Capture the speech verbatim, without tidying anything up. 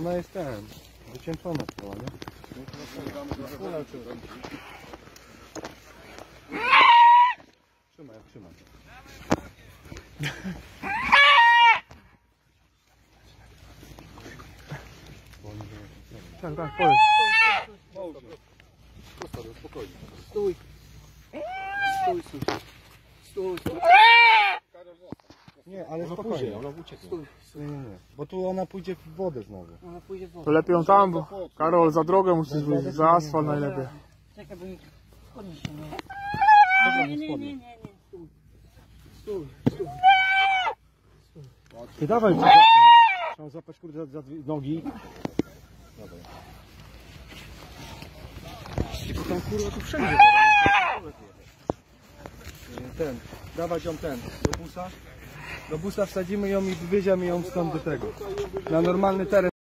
Ona jest ten, wycieńczona cała, nie? Trzymaj, trzymaj. Tak, tak, powiedz. Spokojnie. Stój. Stój, stój. Stój, stój. Nie, ale Ona spokojnie. pójdzie, ona ucieknie. Stój. Nie, nie, nie. Bo tu ona pójdzie w wodę znowu. Ona pójdzie w wodę. To lepiej ją tam, bo Karol, za drogę musisz wyjść, za asfalt najlepiej. Czekaj, bo mi podnieś się, nie? Dobra, Nie, nie, nie, spodnie. nie, nie. Stój. Stój, stój. Ty dawaj, trzeba złapać kurde za, za dwie nogi. Dobra. Tylko tam kurwa tu wszędzie. Ten, dawać ją ten, do busa. Do busa wsadzimy ją i wywieziemy ją stąd do tego. Na normalny teren.